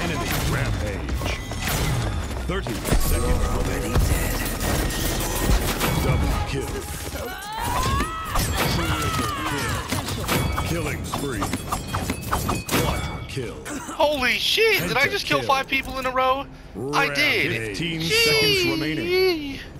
Enemy rampage. 30 seconds already dead. Double kill. Triple kill. Killing spree. Quadra kill. Holy shit! Did I just kill 5 people in a row? I did. 15 seconds remaining.